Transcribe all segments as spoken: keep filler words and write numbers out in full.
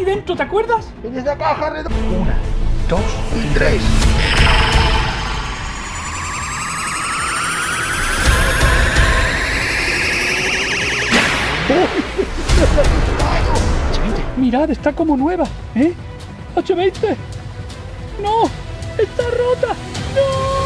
dentro, ¿te acuerdas? En esa caja redonda. Una, dos y tres. hache veinte, mirad, está como nueva, ¿eh? hache veinte. ¡No! ¡Está rota! ¡No!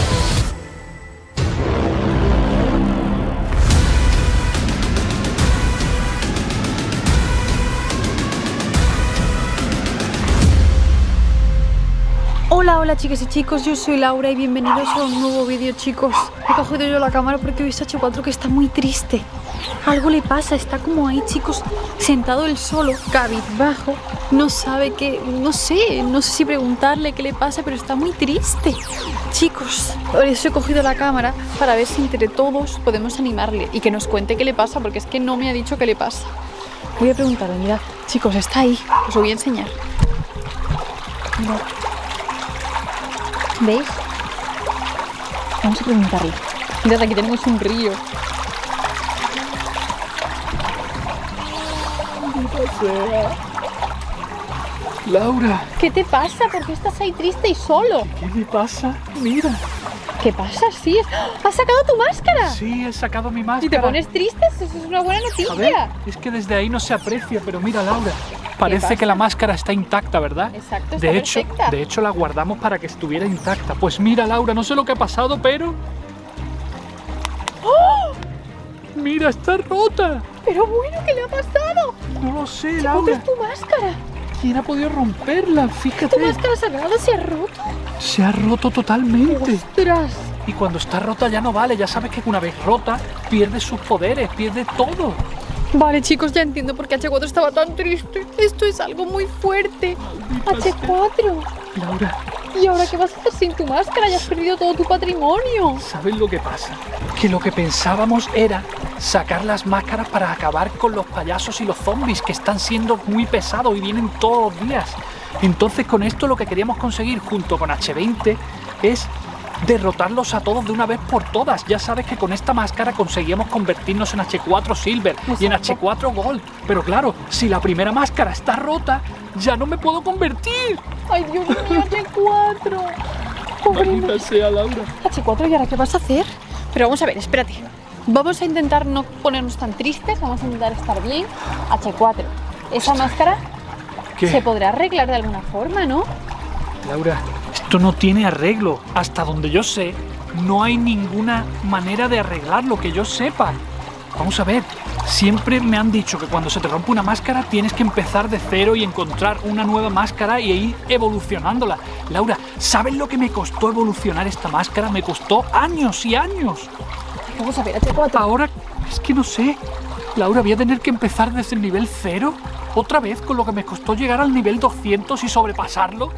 Hola, hola chicas y chicos, yo soy Laura y bienvenidos a un nuevo vídeo, chicos. He cogido yo la cámara porque he visto a hache cuatro que está muy triste. Algo le pasa, está como ahí, chicos, sentado él solo, cabizbajo. No sabe qué, no sé, no sé si preguntarle qué le pasa, pero está muy triste. Chicos, por eso he cogido la cámara para ver si entre todos podemos animarle y que nos cuente qué le pasa, porque es que no me ha dicho qué le pasa. Voy a preguntarle, mirad, chicos, está ahí, os lo voy a enseñar. Mirad. ¿Veis? Vamos a preguntarle. Mirad, aquí tenemos un río. Laura, ¿Qué te pasa? ¿Por qué estás ahí triste y solo? ¿qué me pasa? Mira. ¿Qué pasa? Sí, has sacado tu máscara. Sí, he sacado mi máscara. ¿Y te pones triste? Eso es una buena noticia. A ver, es que desde ahí no se aprecia, pero mira, Laura, parece que la máscara está intacta, ¿verdad? Exacto, está de hecho, perfecta. de hecho la guardamos para que estuviera intacta. Pues mira, Laura, no sé lo que ha pasado, pero... ¡Oh! ¡Mira, está rota! Pero bueno, ¿qué le ha pasado? No lo sé, ¿Dónde Laura. es tu máscara? ¿Quién ha podido romperla? Fíjate. ¿Tu máscara sagrada se ha roto? Se ha roto totalmente. ¡Ostras! Y cuando está rota ya no vale. Ya sabes que una vez rota pierde sus poderes, pierde todo. Vale, chicos, ya entiendo por qué hache cuatro estaba tan triste. Esto es algo muy fuerte. hache cuatro. Laura, ¿Y ahora qué vas a hacer sin tu máscara? Ya has perdido todo tu patrimonio. ¿sabes lo que pasa? Que lo que pensábamos era sacar las máscaras para acabar con los payasos y los zombies, que están siendo muy pesados y vienen todos los días. Entonces con esto lo que queríamos conseguir junto con hache veinte es derrotarlos a todos de una vez por todas. Ya sabes que con esta máscara conseguíamos convertirnos en hache cuatro Silver. Exacto. Y en hache cuatro Gold. Pero claro, si la primera máscara está rota, ya no me puedo convertir. ¡Ay, Dios mío, hache cuatro! Maldita sea, Laura. hache cuatro, ¿y ahora qué vas a hacer? Pero vamos a ver, espérate. Vamos a intentar no ponernos tan tristes, vamos a intentar estar bien. hache cuatro, esa máscara ¿Qué? se podrá arreglar de alguna forma, ¿no? Laura, esto no tiene arreglo. Hasta donde yo sé, no hay ninguna manera de arreglarlo que yo sepa. Vamos a ver, siempre me han dicho que cuando se te rompe una máscara tienes que empezar de cero y encontrar una nueva máscara y ir evolucionándola. Laura, ¿sabes lo que me costó evolucionar esta máscara? Me costó años y años. Vamos a ver, hache cuatro. Ahora, es que no sé. Laura, voy a tener que empezar desde el nivel cero. Otra vez, con lo que me costó llegar al nivel doscientos y sobrepasarlo.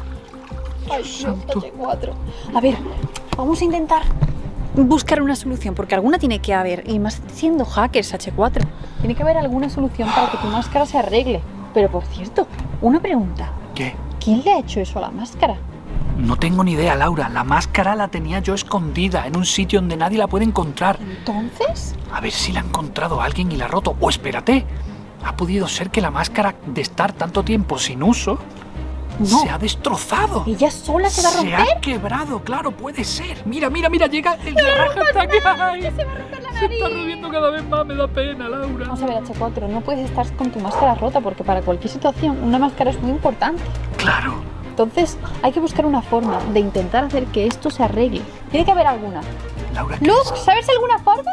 Ay, Dios, hache cuatro. A ver, vamos a intentar buscar una solución, porque alguna tiene que haber. Y más siendo hackers, hache cuatro. Tiene que haber alguna solución para que tu máscara se arregle. Pero por cierto, una pregunta. ¿Qué? ¿Quién le ha hecho eso a la máscara? No tengo ni idea, Laura. La máscara la tenía yo escondida en un sitio donde nadie la puede encontrar. ¿Entonces? A ver si la ha encontrado alguien y la ha roto. O espérate, ha podido ser que la máscara, de estar tanto tiempo sin uso, no, se ha destrozado. ¿Ella sola se va a romper? Se ha quebrado, claro, puede ser. Mira, mira, mira, llega el de raja hasta aquí. Ay, se va a romper la se nariz. está rompiendo cada vez más, me da pena, Laura. Vamos a ver, hache cuatro, no puedes estar con tu máscara rota, porque para cualquier situación una máscara es muy importante. Claro. Entonces hay que buscar una forma de intentar hacer que esto se arregle. Tiene que haber alguna. Laura, ¿qué Luke, es? ¿sabes alguna forma?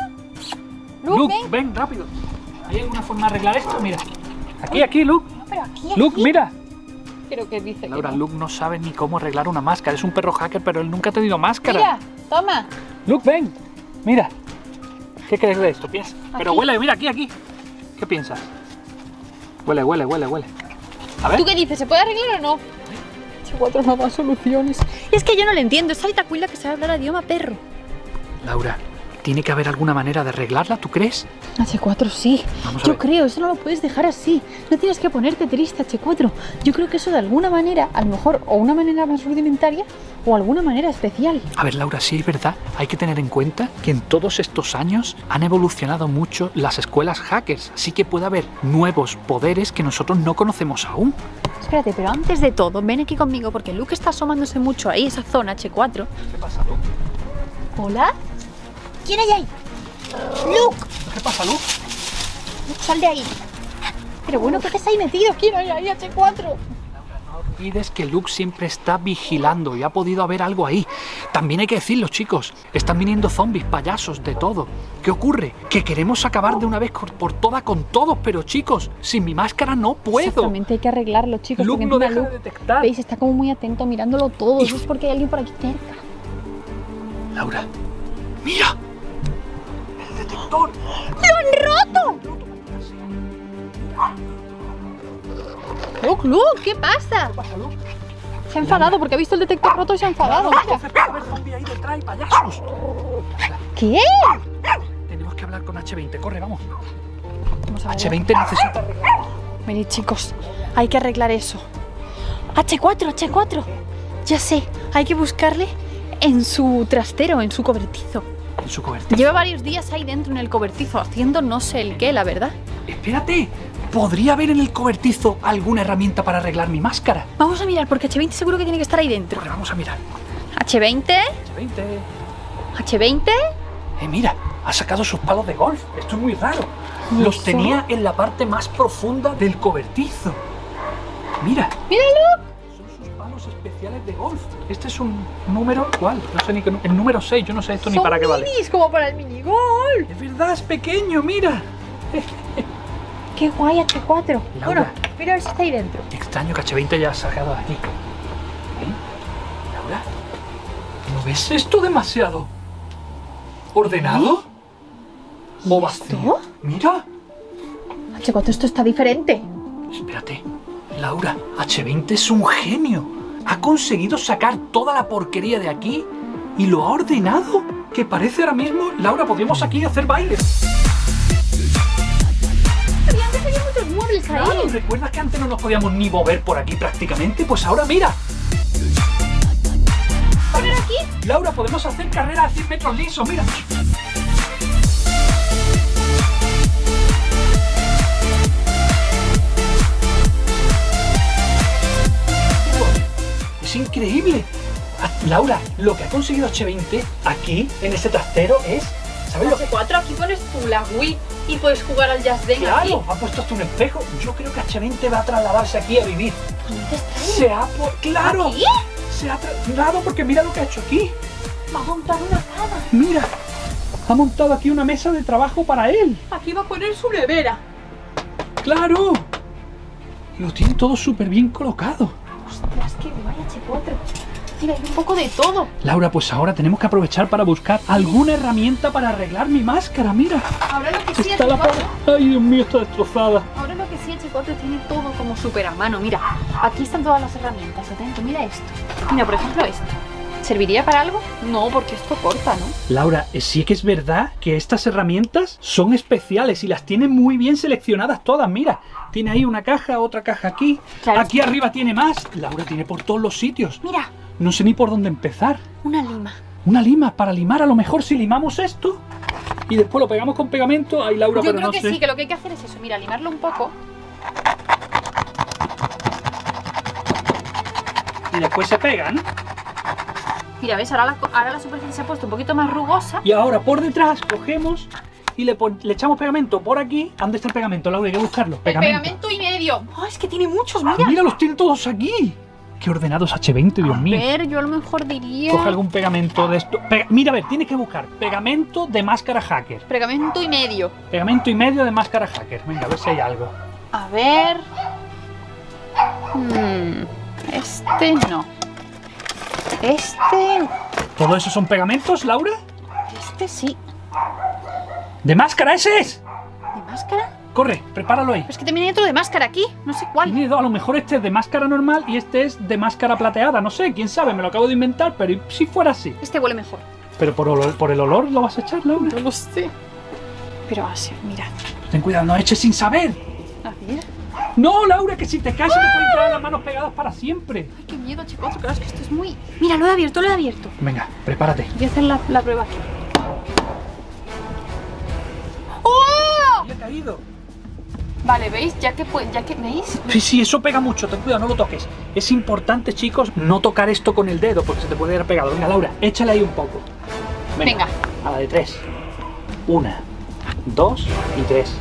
Luke, Luke, ven. ven, rápido. ¿Hay alguna forma de arreglar esto? Mira. Aquí, aquí, Luke. No, pero aquí, aquí. Luke, mira. Creo que dice Laura, que no. Luke no sabe ni cómo arreglar una máscara. Es un perro hacker, pero él nunca ha tenido máscara. Mira, toma. Luke, ven. Mira. ¿Qué crees de esto? Piensa. Pero Aquí. huele, mira, aquí, aquí. ¿Qué piensas? Huele, huele, huele, huele. A ver. ¿Tú qué dices? ¿Se puede arreglar o no? hache cuatro no da soluciones. Es que yo no le entiendo. Es Alitacuila que sabe hablar idioma perro. Laura, Tiene que haber alguna manera de arreglarla, ¿tú crees? H cuatro, sí. Vamos a Yo ver. creo, eso no lo puedes dejar así. No tienes que ponerte triste, H cuatro. Yo creo que eso de alguna manera, a lo mejor, o una manera más rudimentaria, o alguna manera especial. A ver, Laura, sí es verdad, hay que tener en cuenta que en todos estos años han evolucionado mucho las escuelas hackers, así que puede haber nuevos poderes que nosotros no conocemos aún. Espérate, pero antes de todo, ven aquí conmigo porque Luke está asomándose mucho ahí, esa zona H cuatro. ¿Qué pasa, Luke? ¿Hola? ¿Quién hay ahí? ¡Luke! ¿Qué pasa, Luke? Luke, sal de ahí. Pero bueno, ¿qué te has ahí metido? ¿Quién hay ahí, H cuatro? No olvides que Luke siempre está vigilando y ha podido haber algo ahí. También hay que decirlo, chicos, están viniendo zombies, payasos, de todo. ¿Qué ocurre? Que queremos acabar de una vez por todas con todos, pero chicos, sin mi máscara no puedo. Exactamente, hay que arreglarlo, chicos. Luke porque no encima deja Luke, de detectar. veis, está como muy atento mirándolo todo. Y- Eso es porque hay alguien por aquí cerca. Laura, mira. El detector. ¡Lo han roto! Luke, Luke, ¿qué pasa? ¿Qué pasa, Luke? Se ha enfadado porque ha visto el detector roto y se ha enfadado. Mira. Entonces puede haber zombies ahí detrás y payasos. ¿Qué? Tenemos que hablar con H veinte, corre, vamos. Vamos a ver. H veinte necesita arreglar. Venid, chicos, hay que arreglar eso. H cuatro, H cuatro. Ya sé, hay que buscarle en su trastero, en su cobertizo. En su cobertizo. Lleva varios días ahí dentro en el cobertizo, haciendo no sé el qué, la verdad. Espérate, ¿podría haber en el cobertizo alguna herramienta para arreglar mi máscara? Vamos a mirar, porque H veinte seguro que tiene que estar ahí dentro. Corre, vamos a mirar. H veinte, H veinte. H veinte. Eh, mira, ha sacado sus palos de golf. Esto es muy raro. ¿Y Los eso? tenía en la parte más profunda del cobertizo. Mira, ¡Míralo! son sus palos especiales de golf. Este es un número, ¿cuál? No sé ni qué. nu- El número seis, yo no sé esto ni Son para qué vale. minis, como para el minigol. Es verdad, es pequeño, mira. ¡Qué guay, H cuatro! Laura. Bueno, mira a ver si está ahí dentro. Extraño que H veinte ya ha sacado de aquí. ¿Eh? Laura, ¿no ves esto demasiado ordenado? ¿O vacío? esto? Mira. H cuatro, esto está diferente. Espérate, Laura, H veinte es un genio. Ha conseguido sacar toda la porquería de aquí y lo ha ordenado. Que parece ahora mismo, Laura, podríamos aquí hacer bailes. Pero antes había muchos muebles Claro, ahí. ¿recuerdas que antes no nos podíamos ni mover por aquí prácticamente? Pues ahora mira, ¿Poner aquí? Laura, podemos hacer carrera a cien metros lisos, mira. Es increíble. Ah, Laura, lo que ha conseguido H veinte aquí, en este trastero, es... ¿Sabes lo que? H cuatro, aquí pones tú la Wii y puedes jugar al Just Dance aquí. Claro, ha puesto hasta un espejo. Yo creo que H veinte va a trasladarse aquí a vivir. Pues no te extrañes. Se ha... po- ¡Claro! ¿Aquí? Se ha trasladado porque mira lo que ha hecho aquí. Va a montar una cama. Mira, ha montado aquí una mesa de trabajo para él. Aquí va a poner su nevera. ¡Claro! Lo tiene todo súper bien colocado. Ostras, qué guay, H cuatro. Mira, hay un poco de todo. Laura, pues ahora tenemos que aprovechar para buscar alguna herramienta para arreglar mi máscara. Mira, Ahora lo que sí, está H la... cuatro. Ay, Dios mío, está destrozada. Ahora lo que sí, H cuatro tiene todo como súper a mano. Mira, aquí están todas las herramientas. Atento, mira esto. Mira, por ejemplo, esto. ¿Serviría para algo? No, porque esto corta, ¿no? Laura, eh, sí que es verdad que estas herramientas son especiales y las tiene muy bien seleccionadas todas. Mira, tiene ahí una caja, otra caja aquí. Claro. Aquí arriba tiene más. Laura tiene por todos los sitios. Mira, No sé ni por dónde empezar. una lima. Una lima para limar, a lo mejor si limamos esto y después lo pegamos con pegamento. Ay, Laura, Yo pero creo no que sé. sí, que lo que hay que hacer es eso. Mira, limarlo un poco. Y después se pega, ¿no? Mira, ¿ves? Ahora la, ahora la superficie se ha puesto un poquito más rugosa. Y ahora por detrás cogemos y le, pon- le echamos pegamento por aquí. ¿Dónde está el pegamento, Laura? Hay que buscarlo. El pegamento y medio. Oh, es que tiene muchos, mira. Mira, los tiene todos aquí. Qué ordenados H veinte, Dios A mío. ver, yo a lo mejor diría... Coge algún pegamento de esto. Pega- Mira, a ver, tienes que buscar pegamento de máscara hacker. Pegamento y medio. Pegamento y medio de máscara hacker. Venga, a ver si hay algo. A ver... Hmm, este no. Este... ¿Todo eso son pegamentos, Laura? Este sí. ¡De máscara, ese es! ¿De máscara? Corre, prepáralo ahí. Pero es que también hay otro de máscara aquí. No sé cuál. Tiene dos, a lo mejor este es de máscara normal y este es de máscara plateada. No sé, quién sabe, me lo acabo de inventar, pero ¿y si fuera así? Este huele mejor. Pero por, olor, por el olor lo vas a echar, Laura. No lo sé. Pero así, mira. Ten cuidado, no eches sin saber. A ver. No, Laura, que si te caes se te pueden quedar las manos pegadas para siempre. Ay, qué miedo, chicos. Claro, es que esto es muy... Mira, lo he abierto, lo he abierto. Venga, prepárate. Voy a hacer la, la prueba aquí. ¡Oh! Ya ha caído. Vale, ¿veis? Ya que, pues, ya que ¿veis? Sí, sí, eso pega mucho, ten cuidado, no lo toques. Es importante, chicos, no tocar esto con el dedo porque se te puede quedar pegado. Venga, Laura, échale ahí un poco. Venga. A la de tres. Una, dos y tres.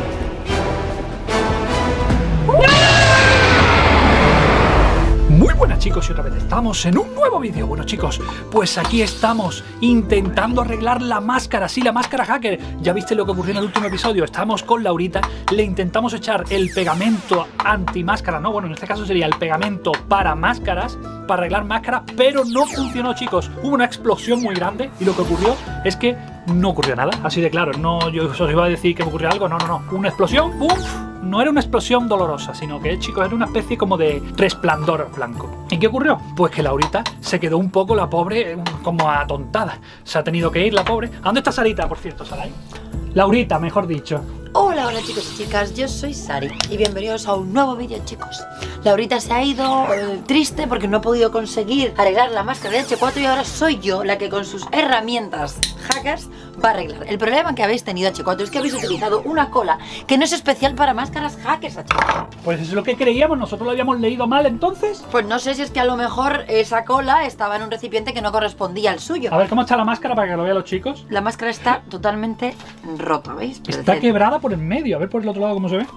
Muy buenas, chicos, y otra vez estamos en un nuevo vídeo. Bueno, chicos, pues aquí estamos intentando arreglar la máscara. Sí, la máscara hacker. Ya viste lo que ocurrió en el último episodio. Estamos con Laurita, le intentamos echar el pegamento anti-máscara, no, bueno, en este caso sería el pegamento para máscaras, para arreglar máscaras, pero no funcionó, chicos. Hubo una explosión muy grande y lo que ocurrió es que no ocurrió nada, así de claro. No, yo os iba a decir que ocurrió algo, no, no, no. Una explosión, ¡pum! No era una explosión dolorosa, sino que, chicos, era una especie como de resplandor blanco. ¿Y qué ocurrió? Pues que Laurita se quedó un poco, la pobre, como atontada. Se ha tenido que ir, la pobre. ¿A dónde está Sarita, por cierto, Saray? Laurita, mejor dicho. Hola, hola chicos y chicas, yo soy Sari y bienvenidos a un nuevo vídeo, chicos. Laurita se ha ido eh, triste porque no ha podido conseguir arreglar la máscara de H cuatro y ahora soy yo la que con sus herramientas hackers va a arreglar. El problema que habéis tenido, H cuatro, es que habéis utilizado una cola que no es especial para máscaras hackers, H cuatro. Pues eso es lo que creíamos, nosotros lo habíamos leído mal entonces. Pues no sé si es que a lo mejor esa cola estaba en un recipiente que no correspondía al suyo. A ver, ¿cómo está la máscara para que lo vean los chicos? La máscara está totalmente rota, ¿veis? Está quebrada por el medio, a ver por el otro lado cómo se ve.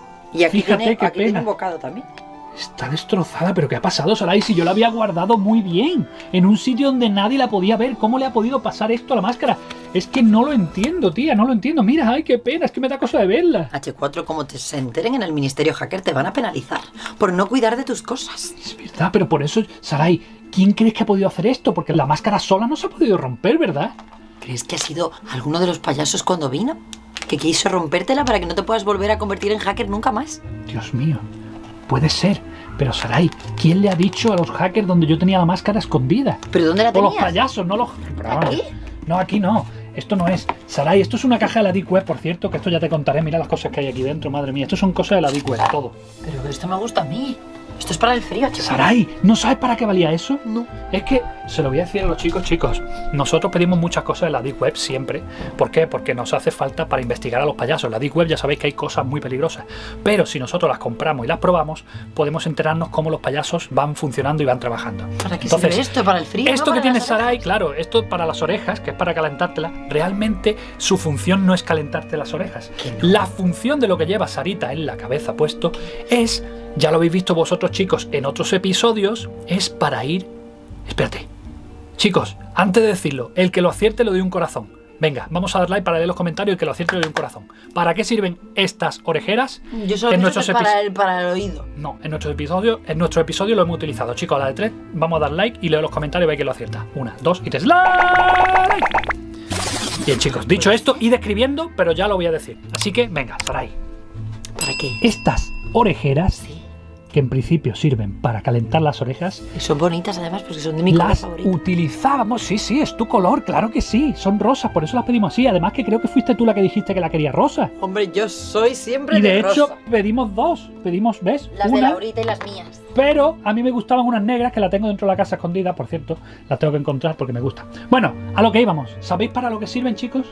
Y aquí, Fíjate, tiene, qué aquí tiene pena. un bocado también. Está destrozada, pero ¿qué ha pasado, Saray? Si yo la había guardado muy bien, en un sitio donde nadie la podía ver. ¿Cómo le ha podido pasar esto a la máscara? Es que no lo entiendo, tía, no lo entiendo. Mira, ay, qué pena, es que me da cosa de verla. H cuatro, como te se enteren en el Ministerio Hacker, te van a penalizar por no cuidar de tus cosas. Es verdad, pero por eso, Saray, ¿quién crees que ha podido hacer esto? Porque la máscara sola no se ha podido romper, ¿verdad? ¿Crees que ha sido alguno de los payasos cuando vino? ¿Que quiso rompértela para que no te puedas volver a convertir en hacker nunca más? Dios mío, puede ser. Pero Saray, ¿quién le ha dicho a los hackers donde yo tenía la máscara escondida? ¿Pero dónde la O los tenías? payasos, no los... ¿Aquí? No, aquí no. Esto no es. Saray, esto es una caja de la Deep Web, por cierto, que esto ya te contaré. Mira las cosas que hay aquí dentro, madre mía. Esto son cosas de la Deep Web, todo. Pero esto me gusta a mí. Esto es para el frío, chicos. Saray, ¿no sabes para qué valía eso? No. Es que, se lo voy a decir a los chicos, chicos, nosotros pedimos muchas cosas en la Deep Web siempre. ¿Por qué? Porque nos hace falta para investigar a los payasos. En la Deep Web ya sabéis que hay cosas muy peligrosas. Pero si nosotros las compramos y las probamos, podemos enterarnos cómo los payasos van funcionando y van trabajando. ¿Para qué Entonces, sirve esto? ¿Para el frío? Esto ¿no? que ¿Para tiene las orejas? Saray, claro, esto para las orejas, que es para calentártela, realmente su función no es calentarte las orejas. ¿Que no? La función de lo que lleva Sarita en la cabeza puesto es, ya lo habéis visto vosotros, chicos, en otros episodios, es para ir... Espérate. Chicos, antes de decirlo, el que lo acierte le doy un corazón. Venga, vamos a dar like para leer los comentarios y el que lo acierte le doy un corazón. ¿Para qué sirven estas orejeras? Yo solo en pienso nuestros que es para epi- el, para el oído. No, en nuestro episodio, en nuestro episodio lo hemos utilizado. Chicos, a la de tres, vamos a dar like y leo los comentarios y veis que lo acierta. Una, dos y tres. ¡Like! Bien, chicos, dicho esto, id escribiendo, pero ya lo voy a decir. Así que, venga, Saray. ¿Para qué? Estas orejeras, Sí. que en principio sirven para calentar las orejas, Y son bonitas además porque son de mi color las favorito. utilizábamos. Sí, sí, es tu color, claro que sí. Son rosas, por eso las pedimos así. Además que creo que fuiste tú la que dijiste que la quería rosa. Hombre, yo soy siempre Y de de hecho, rosa. pedimos dos. Pedimos, ¿ves? Las de Una, Laurita y las mías. pero a mí me gustaban unas negras que la tengo dentro de la casa escondida, por cierto. Las tengo que encontrar porque me gustan. Bueno, a lo que íbamos. ¿Sabéis para lo que sirven, chicos?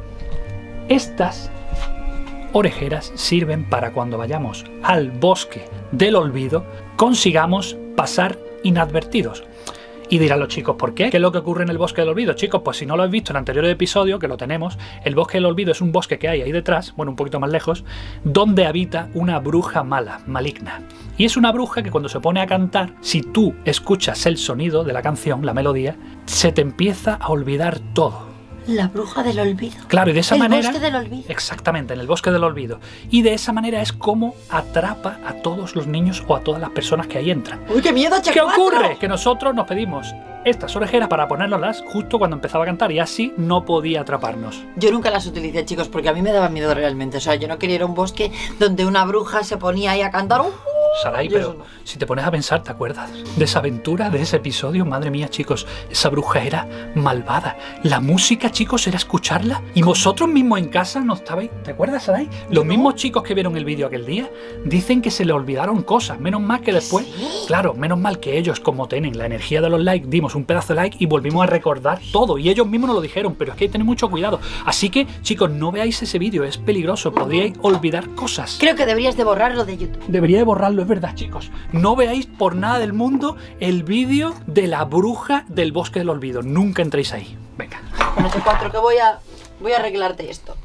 Estas orejeras sirven para cuando vayamos al bosque del olvido, consigamos pasar inadvertidos. Y dirán los chicos, ¿por qué? ¿Qué es lo que ocurre en el bosque del olvido? Chicos, pues si no lo habéis visto en anteriores episodios, que lo tenemos, el bosque del olvido es un bosque que hay ahí detrás, bueno, un poquito más lejos, donde habita una bruja mala, maligna. Y es una bruja que cuando se pone a cantar, si tú escuchas el sonido de la canción, la melodía, se te empieza a olvidar todo. La bruja del olvido. Claro, y de esa El manera... bosque del olvido. Exactamente, en el bosque del olvido. Y de esa manera es como atrapa a todos los niños o a todas las personas que ahí entran. ¡Uy, qué miedo, H ¿Qué cuatro! ocurre? Que nosotros nos pedimos estas orejeras para ponérnoslas justo cuando empezaba a cantar y así no podía atraparnos. Yo nunca las utilicé, chicos, porque a mí me daba miedo realmente. O sea, yo no quería ir a un bosque donde una bruja se ponía ahí a cantar. ¡Uh! Sarai, Yo pero eso no. si te pones a pensar, ¿te acuerdas de esa aventura, de ese episodio? Madre mía, chicos, esa bruja era malvada. La música, chicos, era escucharla y vosotros mismos en casa no estabais. ¿Te acuerdas, Sarai? Los mismos chicos que vieron el vídeo aquel día dicen que se les olvidaron cosas. Menos mal que después, claro, menos mal que ellos, como tienen la energía de los likes, dimos un pedazo de like y volvimos a recordar todo. Y ellos mismos nos lo dijeron, pero es que hay que tener mucho cuidado. Así que, chicos, no veáis ese vídeo, es peligroso. Podríais olvidar cosas. Creo que deberías de borrarlo de YouTube. Debería de borrarlo, es verdad, chicos. No veáis por nada del mundo el vídeo de la bruja del bosque del olvido. Nunca entréis ahí. Venga. Con H cuatro que voy a... Voy a arreglarte esto.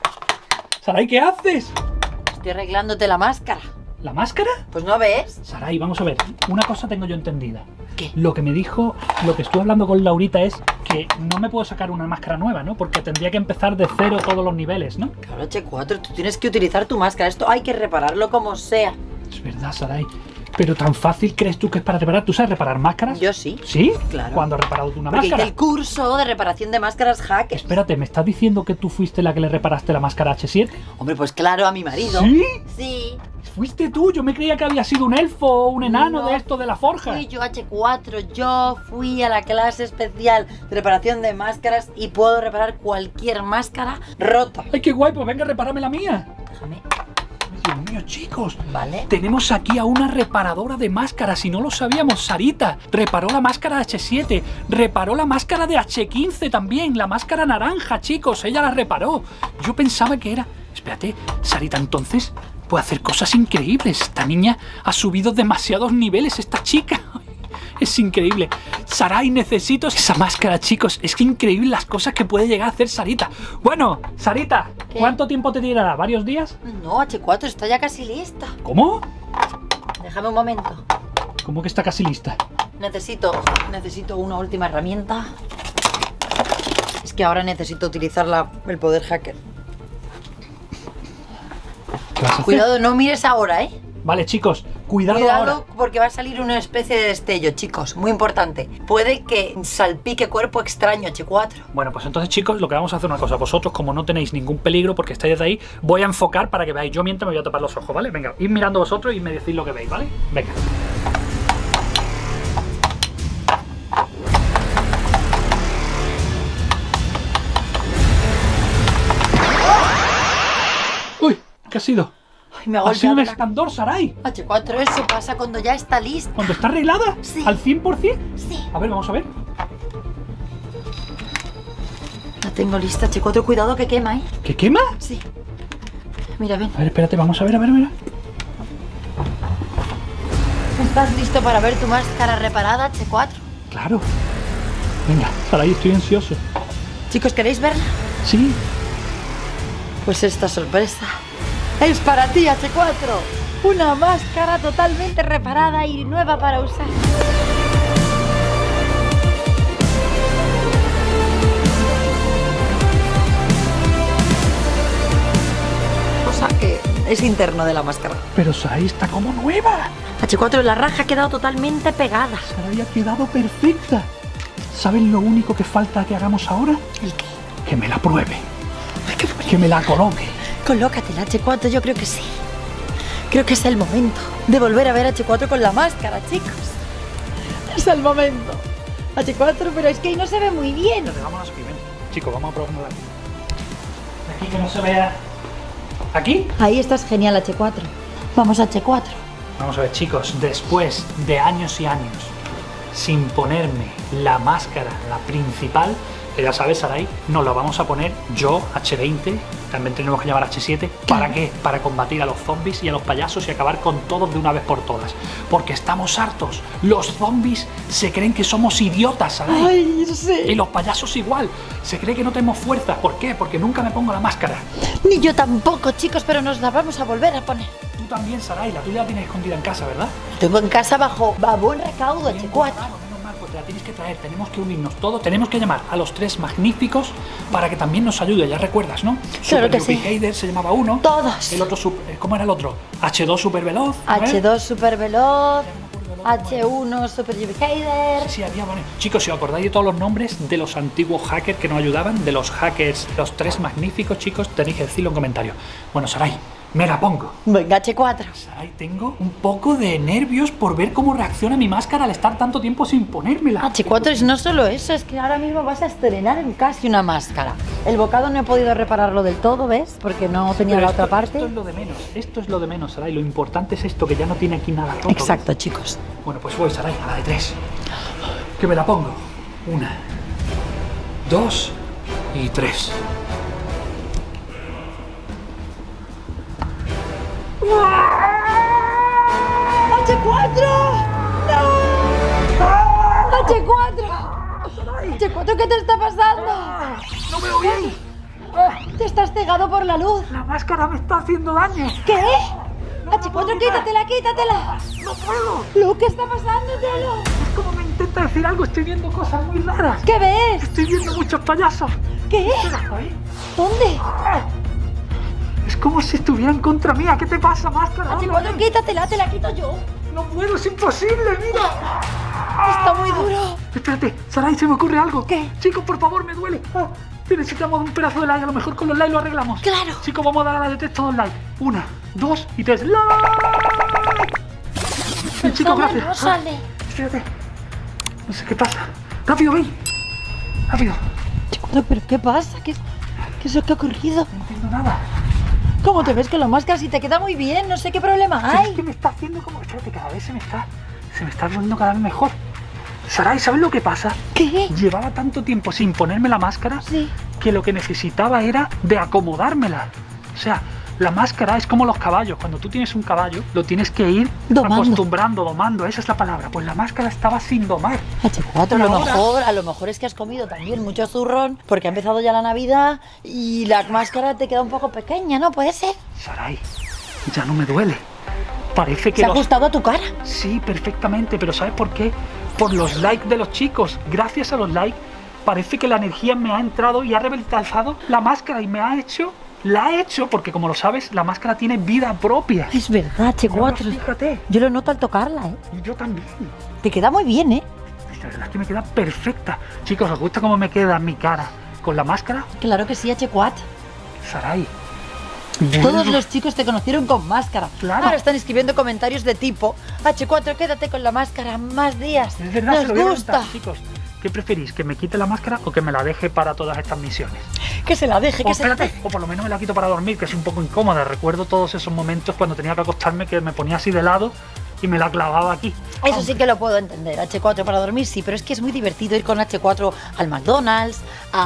Sarai, ¿qué haces? Estoy arreglándote la máscara. ¿La máscara? Pues no ves. Sarai, vamos a ver. Una cosa tengo yo entendida. ¿Qué? Lo que me dijo, lo que estuve hablando con Laurita es que no me puedo sacar una máscara nueva, ¿no? Porque tendría que empezar de cero todos los niveles, ¿no? Claro, H cuatro, tú tienes que utilizar tu máscara. Esto hay que repararlo como sea. Es verdad, Sarai. Pero tan fácil crees tú que es para reparar. ¿Tú sabes reparar máscaras? Yo sí. ¿Sí? Claro. ¿Cuándo has reparado tú una Porque máscara? hice el curso de reparación de máscaras hackers. Espérate, ¿me estás diciendo que tú fuiste la que le reparaste la máscara hache siete? Hombre, pues claro, a mi marido. ¿Sí? Sí. ¿Fuiste tú? Yo me creía que había sido un elfo o un enano No. de esto de la forja. Fui yo H cuatro, yo fui a la clase especial de reparación de máscaras y puedo reparar cualquier máscara rota. ¡Ay, qué guay! Pues venga, repárame la mía. Déjame. Dios mío, chicos. Vale. Tenemos aquí a una reparadora de máscaras. Si no lo sabíamos, Sarita reparó la máscara de hache siete. Reparó la máscara de hache quince también. La máscara naranja, chicos. Ella la reparó. Yo pensaba que era... Espérate, Sarita, entonces puede hacer cosas increíbles. Esta niña ha subido demasiados niveles, esta chica. Es increíble. Sarai, necesito esa máscara, chicos. Es que increíble las cosas que puede llegar a hacer Sarita. Bueno, Sarita, ¿Qué? ¿cuánto tiempo te tirará? ¿Varios días? No, H cuatro está ya casi lista. ¿Cómo? Déjame un momento. ¿Cómo que está casi lista? Necesito, necesito una última herramienta. Es que ahora necesito utilizar la- el poder hacker. ¿Qué vas a hacer? Cuidado, no mires ahora, ¿eh? Vale, chicos, cuidado, Cuidado ahora. porque va a salir una especie de destello, chicos. Muy importante. Puede que salpique cuerpo extraño, H cuatro. Bueno, pues entonces, chicos, lo que vamos a hacer una cosa. Vosotros, como no tenéis ningún peligro porque estáis ahí, voy a enfocar para que veáis. Yo mientras me voy a tapar los ojos, ¿vale? Venga, id mirando vosotros y me decís lo que veis, ¿vale? Venga. Uy, ¿qué ha sido? Ay, me ha Ha sido un golpeado la... escandor, Sarai. H cuatro, eso pasa cuando ya está lista. ¿Cuando está arreglada? Sí. ¿Al cien por cien? Sí. A ver, vamos a ver. La tengo lista, H cuatro. Cuidado que quema, ¿eh? ¿Qué quema? Sí. Mira, ven. A ver, espérate, vamos a ver, a ver, a ver. ¿Estás listo para ver tu máscara reparada, H cuatro? Claro. Venga, Sarai, estoy ansioso. Chicos, ¿queréis verla? Sí. Pues esta sorpresa es para ti, H cuatro. Una máscara totalmente reparada y nueva para usar. Cosa que es interno de la máscara. Pero Sarai está como nueva. H cuatro, la raja ha quedado totalmente pegada. Sarai ha quedado perfecta. ¿Saben lo único que falta que hagamos ahora? ¿El qué? Que me la pruebe. Ay, qué bonito. Que me la coloque. Colócatela, H cuatro, yo creo que sí. Creo que es el momento de volver a ver a H cuatro con la máscara, chicos. Es el momento. H cuatro, pero es que ahí no se ve muy bien. Vámonos primero. Chicos, vamos a probarla aquí. Aquí que no se vea. ¿Aquí? Ahí estás genial, H cuatro. Vamos, H cuatro. Vamos a ver, chicos, después de años y años sin ponerme la máscara, la principal, que ya sabes, Sarai, nos la vamos a poner yo, hache veinte, también tenemos que llamar hache siete. ¿Para qué? Para combatir a los zombies y a los payasos y acabar con todos de una vez por todas. Porque estamos hartos. Los zombies se creen que somos idiotas, Sarai. Ay, sí. Y los payasos igual. Se cree que no tenemos fuerza. ¿Por qué? Porque nunca me pongo la máscara. Ni yo tampoco, chicos, pero nos la vamos a volver a poner. Tú también, Sarai, la tuya la tienes escondida en casa, ¿verdad? La tengo en casa bajo a buen recaudo, H cuatro. Claro, menos mal, pues te la tienes que traer. Tenemos que unirnos todos. Tenemos que llamar a los tres magníficos para que también nos ayude. Ya recuerdas, ¿no? Claro que sí. Hader se llamaba uno. Todos. El otro, sup- eh, ¿cómo era el otro? hache dos super veloz. H dos super veloz. H uno super Hader. Sí, había, bueno. Chicos, si os acordáis de todos los nombres de los antiguos hackers que nos ayudaban, de los hackers, los tres magníficos, chicos, tenéis que decirlo en comentarios. Bueno, Sarai, Me la pongo. Venga, H cuatro. Sarai, tengo un poco de nervios por ver cómo reacciona mi máscara al estar tanto tiempo sin ponérmela. H cuatro es no solo eso, es que ahora mismo vas a estrenar en casi una máscara. El bocado no he podido repararlo del todo, ¿ves? Porque no tenía Pero la esto, otra parte. Esto es lo de menos, esto es lo de menos, Sarai. Lo importante es esto, que ya no tiene aquí nada roto. Exacto, chicos. Bueno, pues voy, Sarai, a la de tres. Que me la pongo. Una, dos y tres. ¡H cuatro! ¡No! ¡H cuatro! ¡H cuatro, ¿qué te está pasando? ¡No veo bien! Te estás cegado por la luz. La máscara me está haciendo daño. ¿Qué? H cuatro, quítatela, quítatela. ¡No puedo! Lu, ¿qué está pasando, cielo? Es como me intenta decir algo, estoy viendo cosas muy raras. ¿Qué ves? Estoy viendo muchos payasos. ¿Qué? Espera, ahí. ¿Dónde? Es como si estuvieran contra mí. ¿Qué te pasa, máscara? H cuatro, quítatela, te la quito yo. No puedo, es imposible, mira. Está muy duro. Espérate, Sarai, se me ocurre algo. ¿Qué? Chicos, por favor, me duele. Ah, necesitamos un pedazo de like, a lo mejor con los likes lo arreglamos. Claro. Chicos, vamos a dar a la de tres todos likes. Una, dos y tres. ¡Like! Sí, chicos, Sale, gracias. no sale. Ah, espérate. No sé qué pasa. Rápido, ven. Rápido. H cuatro, ¿pero qué pasa? ¿Qué, qué es lo que ha ocurrido? No entiendo nada. ¿Cómo te ves con la máscara? Si te queda muy bien, no sé qué problema Pero es hay. que me está haciendo como... Espérate, cada vez se me está... Se me está viendo cada vez mejor. Sarai, ¿sabes lo que pasa? ¿Qué? Llevaba tanto tiempo sin ponerme la máscara Sí. que lo que necesitaba era de acomodármela. O sea, la máscara es como los caballos. Cuando tú tienes un caballo, lo tienes que ir Domando. acostumbrando, domando. Esa es la palabra. Pues la máscara estaba sin domar. H cuatro, a lo Ahora- mejor, a lo mejor es que has comido también mucho zurrón porque ha empezado ya la Navidad y la máscara te queda un poco pequeña, ¿no? ¿Puede ser? Sarai, ya no me duele. Parece que ¿Se ha los... ajustado a tu cara? Sí, perfectamente, pero ¿sabes por qué? Por los likes de los chicos. Gracias a los likes, parece que la energía me ha entrado y ha revitalizado la máscara y me ha hecho... La ha hecho, porque como lo sabes, la máscara tiene vida propia. Es verdad, H cuatro. Ahora, fíjate. Yo lo noto al tocarla, ¿eh? Y yo también. Te queda muy bien, ¿eh? La verdad es que me queda perfecta. Chicos, ¿os gusta cómo me queda mi cara con la máscara? Claro que sí, H cuatro. Sarai. Todos vuelvo- los chicos te conocieron con máscara. Claro. Ahora están escribiendo comentarios de tipo H cuatro, quédate con la máscara más días. Es verdad, se Nos lo voy a gusta. preguntar, chicos. ¿Qué preferís? ¿Que me quite la máscara o que me la deje para todas estas misiones? Que se la deje, O que se la espérate, deje. o por lo menos me la quito para dormir, que es un poco incómoda. Recuerdo todos esos momentos cuando tenía que acostarme que me ponía así de lado y me la clavaba aquí. Eso sí que lo puedo entender, H cuatro para dormir sí, pero es que es muy divertido ir con H cuatro al McDonald's,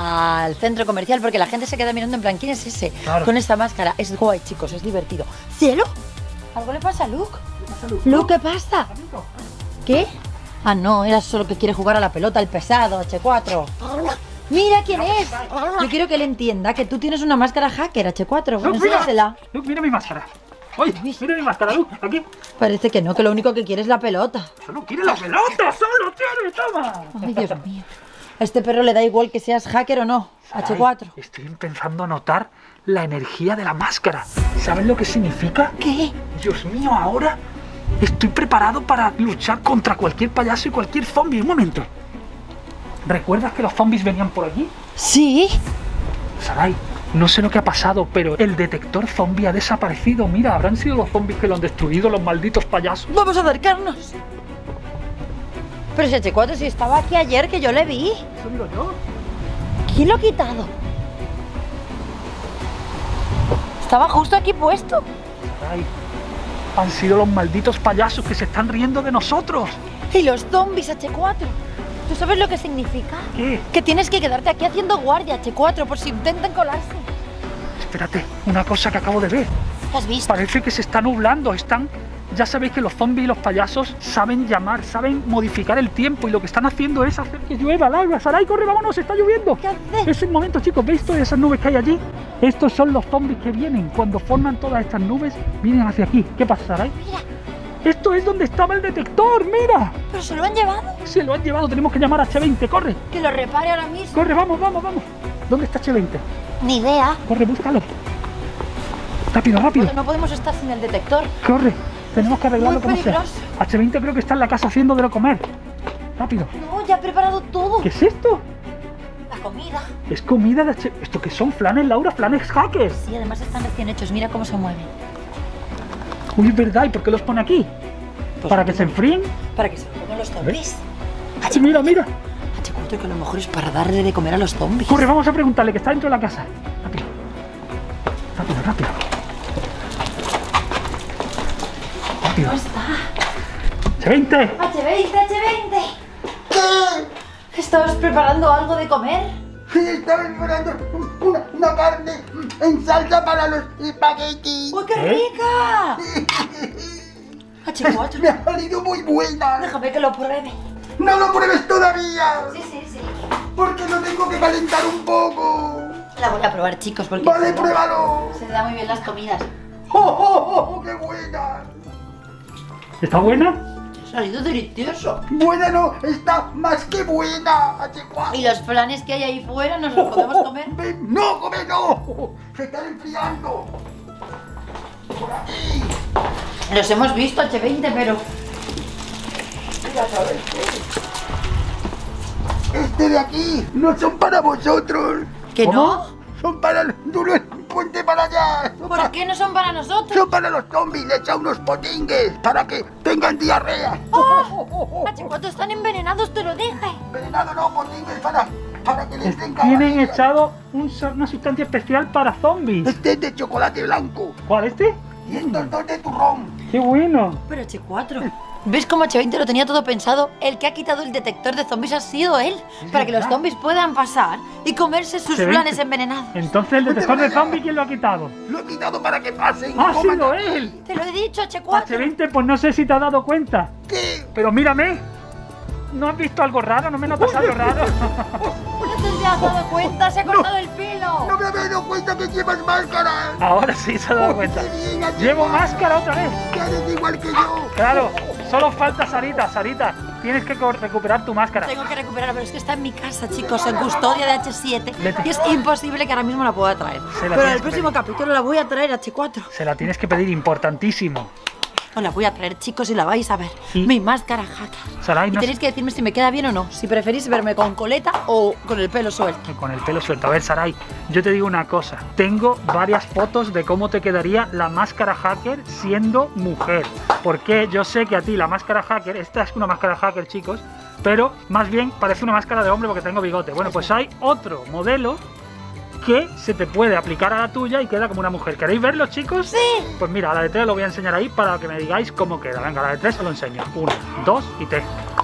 al centro comercial, porque la gente se queda mirando en plan, ¿quién es ese? Claro. Con esta máscara, es guay, chicos, es divertido. ¿Cielo? ¿Algo le pasa a Luke? Luke, ¿qué pasa? ¿Qué? Ah, no, era solo que quiere jugar a la pelota, el pesado, H cuatro. Mira quién es. Yo quiero que él entienda que tú tienes una máscara hacker, H cuatro. Bueno, Luke, mira. enséñasela. Luke, mira mi máscara. Oye, mira mi máscara, Luke, aquí. Parece que no, que lo único que quiere es la pelota. Solo quiere la pelota, solo quiere, toma. Ay, Dios mío. A este perro le da igual que seas hacker o no. Sarai, H cuatro. Estoy empezando a notar la energía de la máscara. ¿Sabes lo que significa? ¿Qué? Dios mío, ahora estoy preparado para luchar contra cualquier payaso y cualquier zombie. Un momento. ¿Recuerdas que los zombies venían por aquí? Sí. Sarai, no sé lo que ha pasado, pero el detector zombie ha desaparecido. Mira, habrán sido los zombies que lo han destruido, los malditos payasos. Vamos a acercarnos. Pero si H cuatro si estaba aquí ayer que yo le vi. Eso digo yo. ¿Quién lo ha quitado? Estaba justo aquí puesto. Sarai, han sido los malditos payasos que se están riendo de nosotros. Y los zombies, H cuatro. ¿Tú sabes lo que significa? ¿Qué? Que tienes que quedarte aquí haciendo guardia, H cuatro, por si intentan colarse. Espérate, una cosa que acabo de ver. ¿Has visto? Parece que se está nublando, están... Ya sabéis que los zombies y los payasos saben llamar, saben modificar el tiempo y lo que están haciendo es hacer que llueva, Laura. Sarai, corre, vámonos, está lloviendo. ¿Qué haces? Es el momento, chicos, ¿veis todas esas nubes que hay allí? Estos son los zombies que vienen. Cuando forman todas estas nubes, vienen hacia aquí. ¿Qué pasa, Sarai? Mira, Esto es donde estaba el detector, mira. pero se lo han llevado. Se lo han llevado, tenemos que llamar a H veinte, corre. Que lo repare ahora mismo. Corre, vamos, vamos, vamos. ¿Dónde está H veinte? Ni idea. Corre, búscalo. Rápido, rápido. No podemos estar sin el detector. Corre, tenemos que arreglarlo Muy como sea. peligroso. H veinte creo que está en la casa haciendo de lo comer. Rápido. No, ya he preparado todo. ¿Qué es esto? La comida. Es comida de H... ¿Esto qué son? ¿Flanes, Laura? ¿Flanes hackers? Sí, además están recién hechos. Mira cómo se mueven. Uy, es verdad, ¿y por qué los pone aquí? Pues ¿Para que se enfríen? Para que se coman los zombies. Sí, mira, mira. H cuatro, que a lo mejor es para darle de comer a los zombies. Corre, vamos a preguntarle, que está dentro de la casa. Rápido. Rápido, rápido. Rápido. ¿Cómo está? H veinte. H veinte, H veinte. ¿Qué? ¿Estabas preparando algo de comer? Sí, estaba preparando una, una carne en salsa para los espaguetis. ¡Uy, qué ¿Eh? rica! H cuatro, Me ha salido muy buena. déjame que lo pruebe. No lo pruebes todavía, Sí, sí, sí. porque lo tengo que calentar un poco. La voy a probar, chicos, porque Vale, se da- pruébalo. se da muy bien las comidas. ¡Oh, oh, oh, qué buena! ¿Está buena? Ha salido delicioso. Buena no, está más que buena. H cuatro. Y los flanes que hay ahí fuera, ¿nos los podemos comer? Ven, no, come no. Se están enfriando. Por aquí. Los hemos visto, H veinte, pero... Mira, ¿sabes qué? Este de aquí no son para vosotros. ¿Que ¿Cómo? no? Son para el duro el puente para allá. Son, ¿Por qué no son para nosotros? son para los zombies. Le echa unos potingues para que tengan diarrea. H cuatro están envenenados, te lo dije. Venenado no, potingues para, para que les den Tienen caballería. echado un, una sustancia especial para zombies. Este es de chocolate blanco ¿Cuál, este? y estos dos de turrón. ¡Qué bueno! Pero H cuatro... ¿Ves cómo H veinte lo tenía todo pensado? El que ha quitado el detector de zombies ha sido él. Para que los verdad. zombies puedan pasar y comerse sus H veinte. flanes envenenados. Entonces el detector de zombies, ¿quién lo ha quitado? Lo he quitado para que pasen. y ¡Ha coman sido aquí. él! Te lo he dicho, H cuatro. H veinte, pues no sé si te has dado cuenta. ¿Qué? Pero mírame. ¿No has visto algo raro? ¿No me notas algo raro? ¿No te has dado cuenta? Se ha cortado el pelo. No me había dado cuenta que llevas máscara. Ahora sí se ha dado cuenta. Qué bien, H Llevo cuatro. máscara otra vez. Que eres igual que yo. Claro, solo falta Sarita. Sarita, tienes que co- recuperar tu máscara. Tengo que recuperarlo, pero es que está en mi casa, chicos, en custodia de H siete. Vete. Y es imposible que ahora mismo la pueda traer. Se la Pero en tienes el que próximo pedir. capítulo la voy a traer, H cuatro. Se la tienes que pedir, importantísimo. Os la voy a traer, chicos, y la vais a ver. Sí. Mi máscara hacker. Sarai, Y no tenéis que decirme si me queda bien o no. Si preferís verme con coleta o con el pelo suelto. Con el pelo suelto. A ver, Sarai, yo te digo una cosa. Tengo varias fotos de cómo te quedaría la máscara hacker siendo mujer. Porque yo sé que a ti la máscara hacker, esta es una máscara hacker, chicos, pero más bien parece una máscara de hombre porque tengo bigote. Bueno, pues hay otro modelo que se te puede aplicar a la tuya y queda como una mujer. ¿Queréis verlo, chicos? Sí. Pues mira, a la de tres lo voy a enseñar ahí para que me digáis cómo queda. Venga, a la de tres os lo enseño. Uno, dos y tres.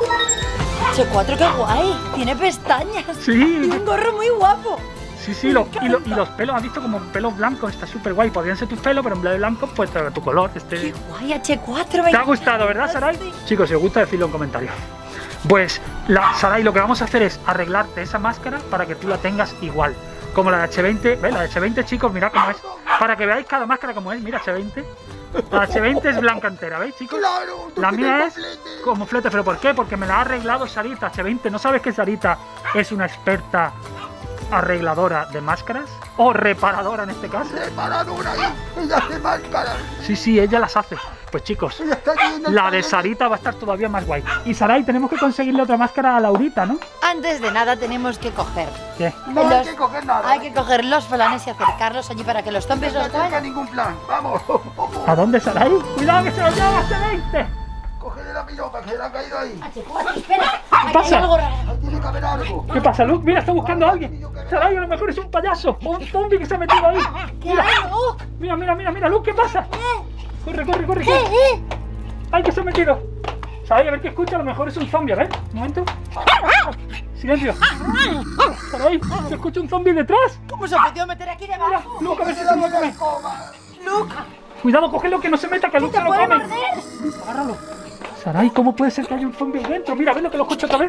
H cuatro, qué guay. Tiene pestañas. Sí. Y un gorro muy guapo. Sí, sí, lo- y, lo- y los pelos, has visto como pelos blancos, está súper guay. Podrían ser tus pelos, pero en vez de blanco, pues tu tu color. Qué Este... guay, H cuatro. me ¿Te ha gustado, verdad, Sarai? Sí. Chicos, si os gusta, decidlo en comentarios. Pues, la, Sarai, lo que vamos a hacer es arreglarte esa máscara para que tú la tengas igual. Como la de H veinte, ¿ves? La de H veinte, chicos, mirad cómo es. Para que veáis cada máscara como es, mira H veinte. La H veinte es blanca entera, ¿veis, chicos? Claro, tú La tienes mía es doblete. como flete, ¿pero por qué? Porque me la ha arreglado Sarita H veinte. ¿No sabes que Sarita es una experta arregladora de máscaras? O reparadora en este caso. Reparadora ahí. Ella hace máscaras. Sí, sí, ella las hace. Pues chicos, Ella está haciendo la de Sarita va a estar todavía más guay. Y Sarai, tenemos que conseguirle otra máscara a Laurita, ¿no? Antes de nada tenemos que coger. ¿Qué? No hay Los- que coger nada. Hay que coger los flanes y acercarlos allí para que los zombies No los acerca cojan. ningún plan. Vamos. ¿A dónde, Sarai? ¡Cuidado que se lo lleva H veinte! Cógele la piropa que se le ha caído ahí. H cuatro, espera. Aquí hay pasa? algo raro. Ahí tiene que haber algo. ¿Qué pasa, Luke? Mira, está buscando a alguien. Sarai, a lo mejor es un payaso o un zombie que se ha metido ahí. ¿Qué Mira, hay, Luke? mira, mira, mira, mira, Luke, ¿qué pasa? Corre, corre, corre, ¿Qué? corre. ¿Eh? ¡Ay, que se ha metido! Sarai, a ver qué escucha, a lo mejor es un zombie, a ver, un momento. Silencio. Sarai, se escucha un zombie detrás. ¿Cómo se ha podido meter aquí debajo? Luke, a ver si se lo va a comer. Luke, Cuidado, cógelo, que no se meta, que a Luke te se lo puede come. morder. Agárralo. Sarai, ¿cómo puede ser que haya un zombie ahí dentro? Mira, ves lo que lo escucho otra vez.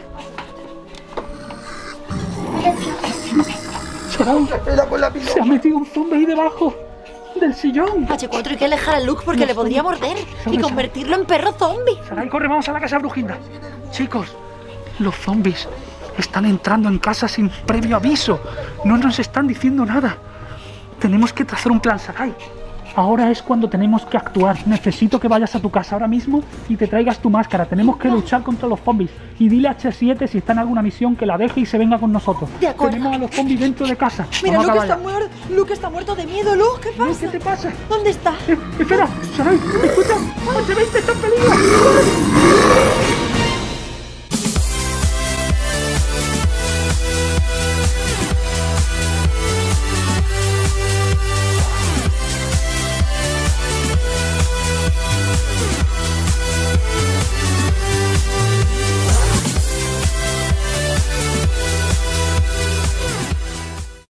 Sarai, Era con la se ha piropa. metido un zombie ahí debajo del sillón. H cuatro, hay que alejar a Luke porque No, le podría morder y ¿sabes? convertirlo en perro zombie. Sarai, corre, vamos a la casa Brujinda. Chicos, los zombies están entrando en casa sin previo aviso. No nos están diciendo nada. Tenemos que trazar un plan, Sarai. ahora es cuando tenemos que actuar. Necesito que vayas a tu casa ahora mismo y te traigas tu máscara. Tenemos que luchar contra los zombies. Y dile a H siete si está en alguna misión que la deje y se venga con nosotros. De acuerdo. Tenemos a los zombies dentro de casa. Mira, Vamos a Luke está, acabar muerto. Luke está muerto de miedo. Luke, ¿qué ya. pasa? ¿Qué te pasa? ¿Dónde está? Eh, espera, Sarai, escucha. H veinte está en peligro.